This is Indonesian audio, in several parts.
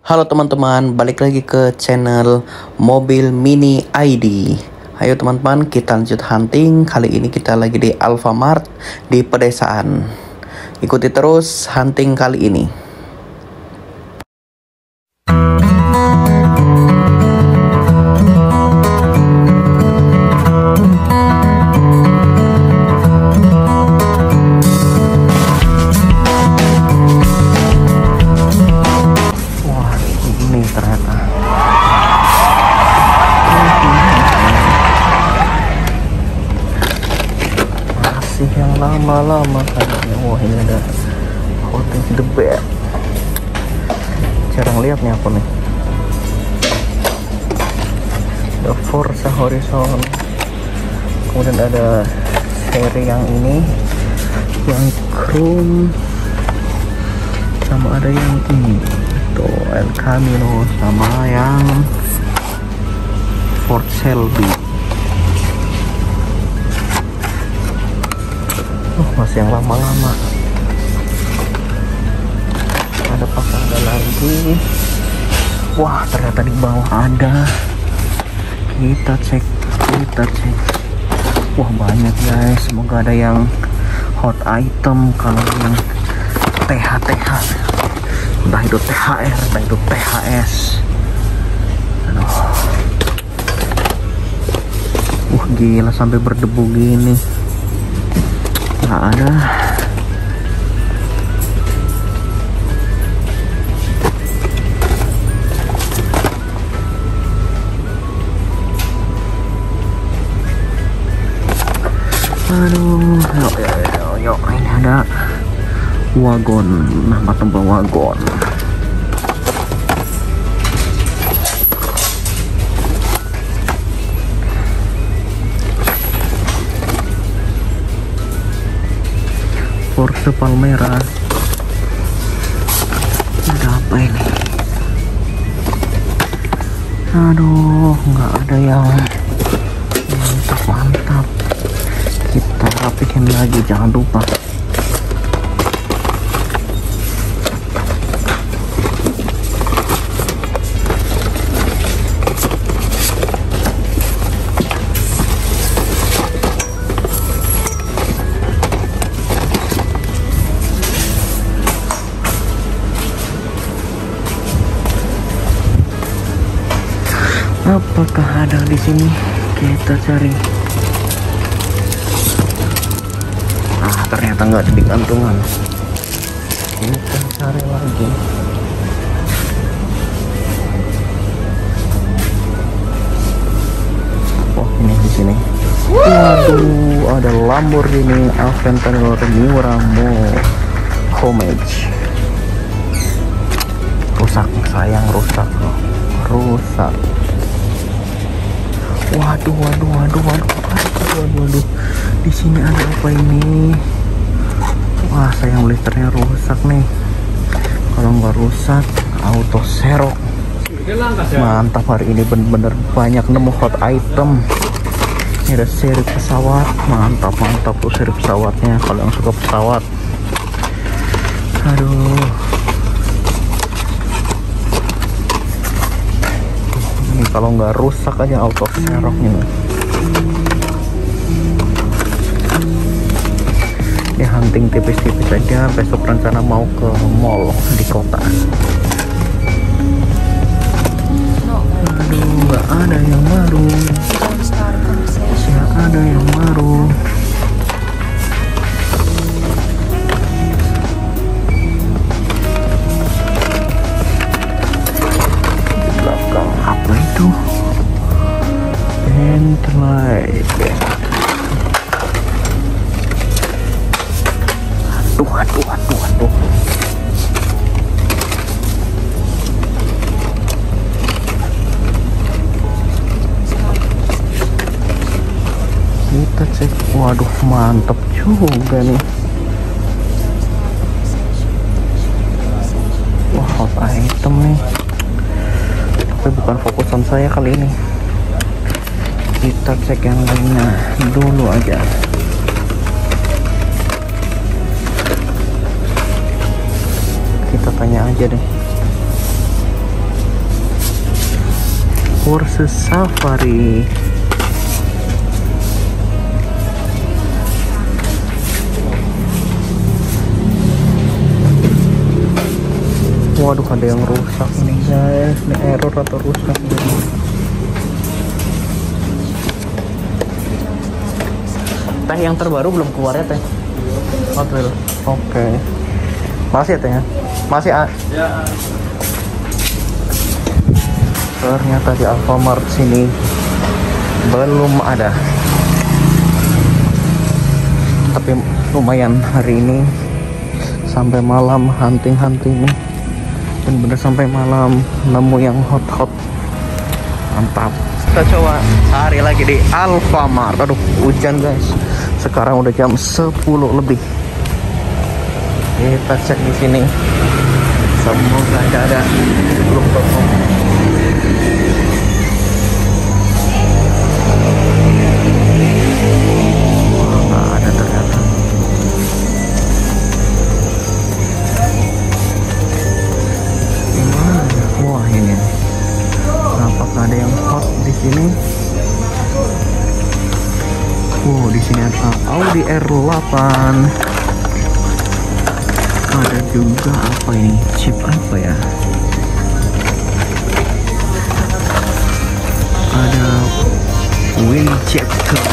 Halo teman-teman, balik lagi ke channel Mobil Mini ID. Ayo teman-teman, kita lanjut hunting. Kali ini kita lagi di Alfamart di pedesaan. Ikuti terus hunting kali ini. Yang lama-lama kayaknya. Wah, ini ada Hotel the Bear. Jarang lihat nih apa nih. Ada Forza Horizon. Kemudian ada seri yang ini, yang Chrome, sama ada yang ini tuh El Camino, sama yang Ford Shelby. Masih yang lama-lama. Apakah ada lagi? Wah, ternyata di bawah ada. Kita cek. Wah, banyak guys. Semoga ada yang hot item. Kalau yang TH, entah itu THR, entah itu THS. Aduh. Gila, sampai berdebu gini. Nggak ada. Aduh, yuk, ini ada wagon, nama tempat wagon. Porsche Palmera. Ada apa ini? Aduh, nggak ada yang mantap. Kita rapihin lagi, jangan lupa. Apakah ada di sini? Kita cari. Ternyata nggak ada di gantungan. Kita cari lagi. Oh, ini di sini. Waduh, ada Lamborghini Aventador Muramo Homage. Rusak, sayang, rusak. Waduh. Di sini ada apa ini? Wah, sayang, blisternya rusak nih. Kalau nggak rusak, auto serok. Mantap, hari ini bener-bener banyak nemu hot item. Ini ada seri pesawat. Mantap tuh seri pesawatnya. Kalau yang suka pesawat. Aduh. Ini kalau nggak rusak aja auto serok ini. Ini hunting tipis-tipis aja. Besok rencana mau ke mall di kota. Aduh, nggak ada yang baru. Nggak ada yang baru. Di belakang apa itu? Bentley. Aduh. Kita cek. Waduh, mantap juga nih. Wah, hot item nih. Tapi bukan fokusan saya kali ini. Kita cek yang lainnya dulu aja. Kita tanya aja deh. Porsche Safari. Waduh, ada yang rusak nih guys. Ini error atau rusak nih. Teh yang terbaru belum keluar ya teh? Oke. Oke. Masih ya teh ya? Masih ya. Ternyata di Alfamart sini belum ada. Tapi lumayan hari ini sampai malam hunting-hunting. Bener-bener sampai malam nemu yang hot-hot. Mantap. Kita coba cari lagi di Alfamart. Aduh, hujan guys. Sekarang udah jam 10 lebih. Kita cek di sini. Semoga ada. Belum toko. Nggak ada ternyata. Wah, ini apakah ada yang hot di sini? Wow, di sini ada Audi R8. Ada juga apa ini? Chip apa ya? Ada Winchester.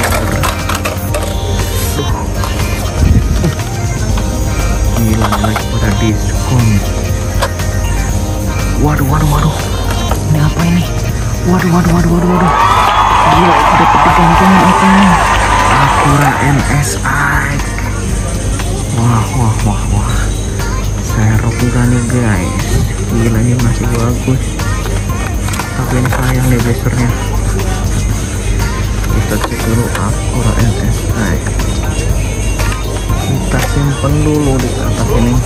Gila, lagi pada diskon. Waduh. Ini apa ini? Waduh. Gila, itu dapat gantungan apa ini? Acura NSI. Wah. Serok juga nih guys. Gila, ini masih bagus. Tapi ini sayang nih blasternya. Kita cek dulu Acura NSI. Kita simpen dulu di atas ini.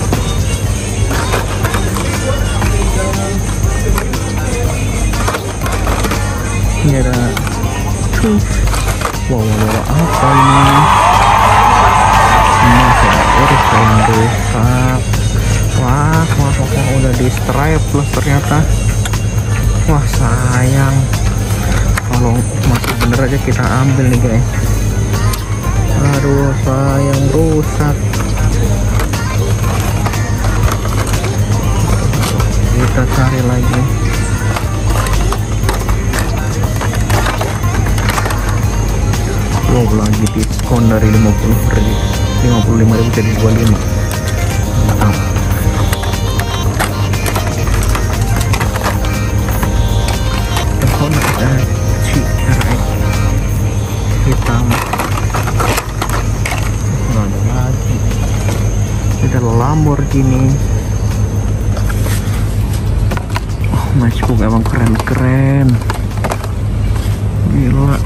Ini ada wow, apa ini? Terus yang rusak. Wah, udah di stripe plus ternyata. Wah, sayang. Kalau masih bener aja kita ambil nih guys. Aduh, sayang, rusak. Kita cari lagi. Wow, lagi diskon dari 55.000 jadi 25. Mantap. Honda CRX hitam. Nggak ada lagi. Ada Lamborghini. Oh, Matchbook emang keren. Gila.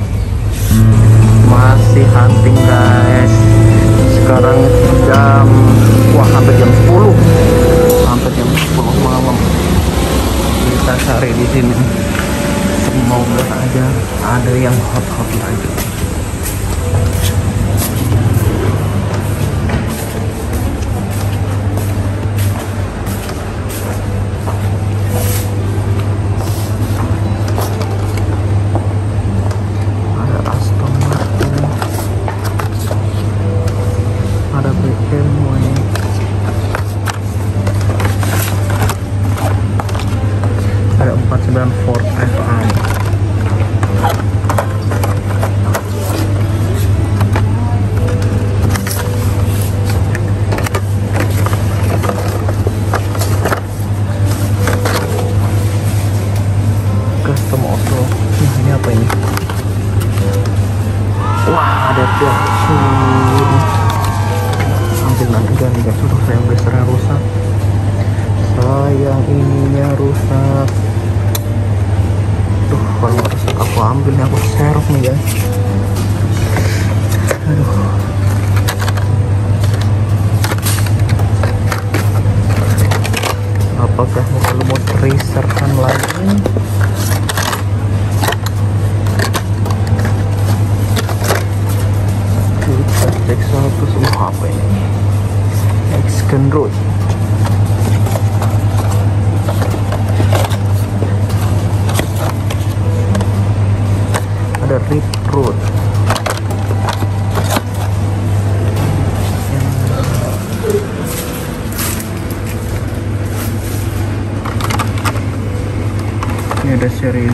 Masih hunting guys. Sekarang hampir jam 10 malam. Kita cari di sini. Semoga aja ada yang hot lagi. Ada 49 Ford F1. Custom auto. Ini apa ini? Wah, ada Datsun. Ambil nanti guys. Sudah sayang blasternya rusak. Sayang ininya rusak. Duh, kalau rusak aku ambil nih, aku serok nih guys. Aduh. Apakah mau reserkan lagi? Kita cek 100. Apa ini? X-Can Road. road. Ini ada seri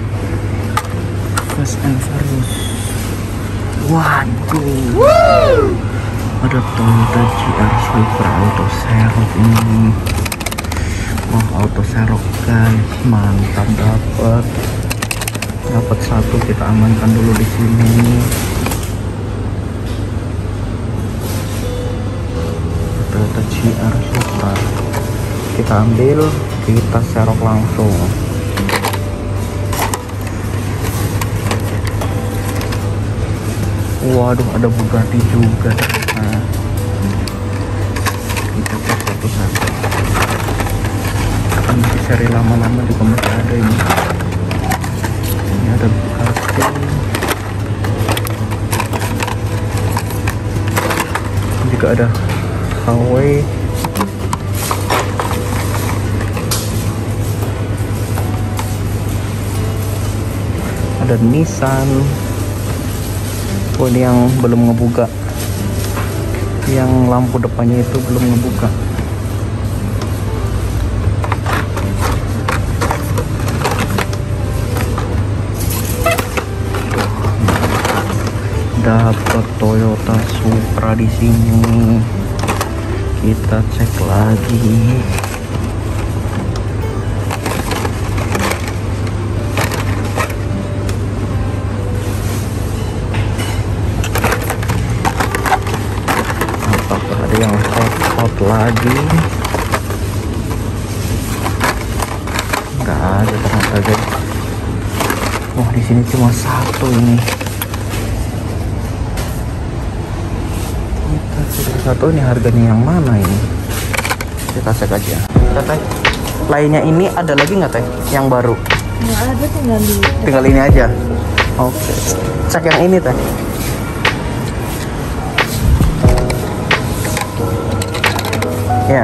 Fast and Furious. Waduh, ada Toyota GR Supra auto serok ini. Wah, auto serok guys, mantap. Dapat satu, kita amankan dulu di sini. Toyota GR Supra kita ambil, kita serok langsung. Waduh, ada Bugatti juga. Nah, kita cek satu-satu. Kan di seri lama-lama juga masih ada ini. Ini ada Bugatti. Juga ada KW. Ada Nissan. Oh, ini yang belum ngebuka, yang lampu depannya itu belum ngebuka. Dapat Toyota Supra di sini. Kita cek lagi. Yang hot lagi nggak ada ternyata guys. Wah, di sini cuma satu ini. Kita cek satu, ini harganya yang mana ini? Kita cek aja. Teh, lainnya ini ada lagi nggak teh? Yang baru? Nggak ada, tinggal ini aja. Oke, cek yang ini teh. Ya,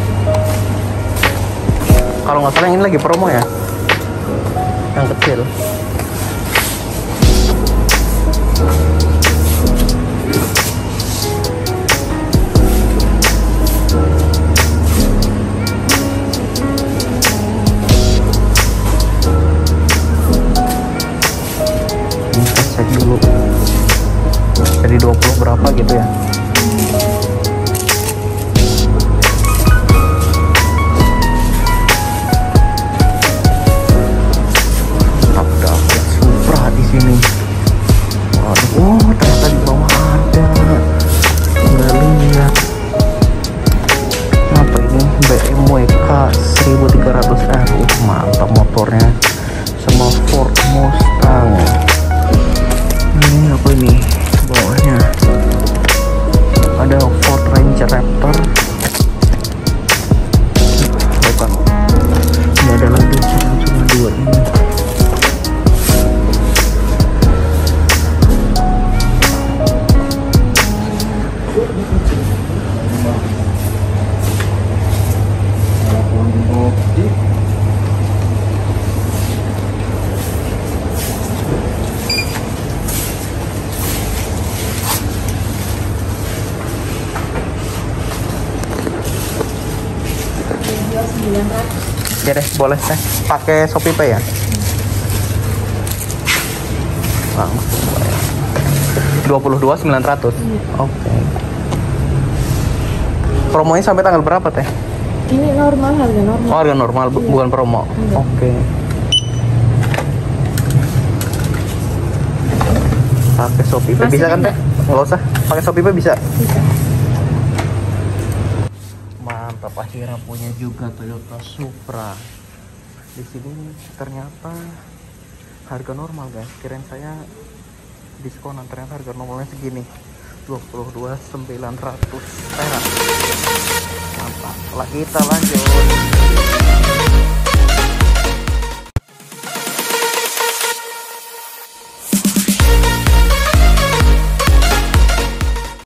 kalau nggak salah ini lagi promo ya, yang kecil. Ini kita cek dulu, jadi 20 berapa gitu ya. Sini. Waduh, ternyata di bawah ada. Nggak lihat. Apa ini? BMW K1300R. Mantap motornya. Sama Ford Mustang. Ini apa ini? Bawahnya ada Ford Ranger Raptor. Bukan. Nggak ada lagi, cuma dua ini. Ya deh, boleh teh. Pakai Shopee Pay ya? Langsung 22.900. Oke. Promonya sampai tanggal berapa teh? Ini normal, harga normal. Oh, harga normal, bukan promo. Oke. Pakai Shopee Pay bisa kan teh? Nggak usah. Pakai Shopee Pay bisa? Bisa. Mantap, akhirnya punya juga Toyota Supra. Di sini ternyata harga normal guys. Kirain saya diskonan, ternyata harga normalnya segini, 22.900 perak. Mantap. Lah, kita lanjut.